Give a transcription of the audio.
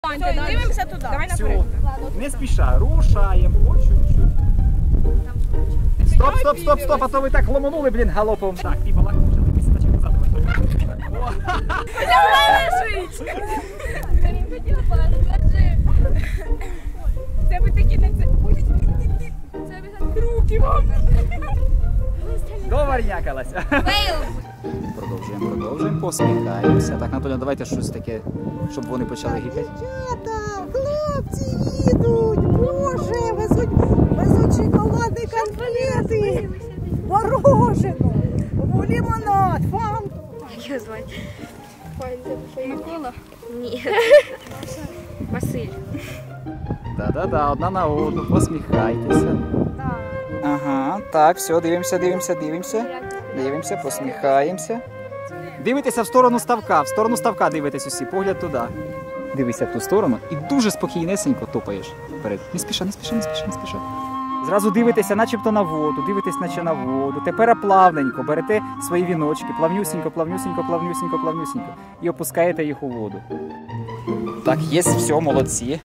Дивимося туди. Давай Все, не спіша, рушаємо по чуть-чуть. Стоп, стоп, стоп, стоп, а то ви так ломанули, блін, галопом. Так, і балакали, вже такі сидачки назад. Це ви такі не це. Руки вам. Доварнякалася. Продовжуємо, посміхаємося. Так, Анатолій, давайте щось таке, щоб вони почали гікати. Дівчата, хлопці їдуть, боже, везуть шоколадні конфети, мороженое, лимонад, фанту. Як його звати? Микола? Ні. Василь. Да-да-да, одна на одну, посміхайтеся. Ага, так, все, дивимося, посміхаємося. Дивитеся в сторону ставка дивитесь усі, погляд туди. Дивися в ту сторону і дуже спокійнесенько топаєш вперед. Не спіша. Зразу дивитеся начебто на воду, наче на воду. Тепер плавненько берете свої віночки, плавнюсінько. І опускаєте їх у воду. Так, є, все, молодці.